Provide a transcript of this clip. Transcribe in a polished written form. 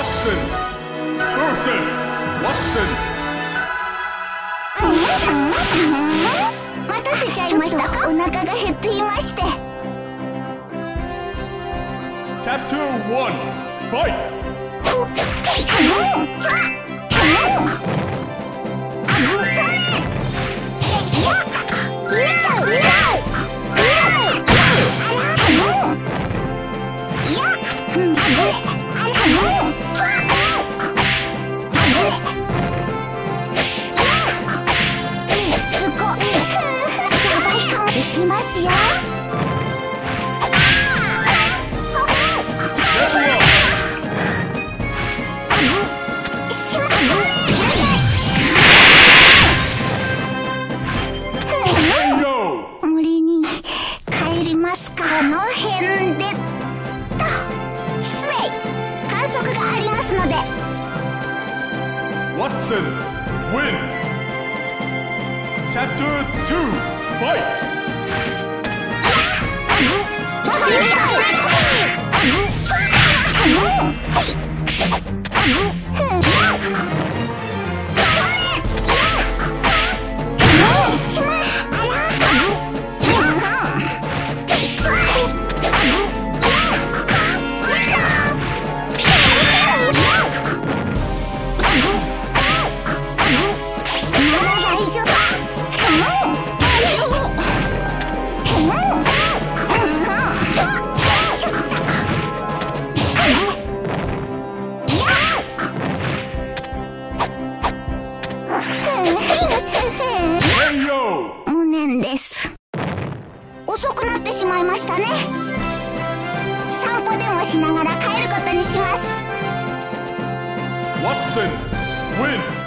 Watson versus Watson。 待たせちゃいましたか？お腹が減っていまして。 Chapter 1 Fight。 いきますよ。森に帰りますか？この辺でと失礼、観測がありますので。 Watson win。Chapter 2 Fight。無念です。遅くなってしまいましたね。散歩でもしながら帰ることにします。Watson win。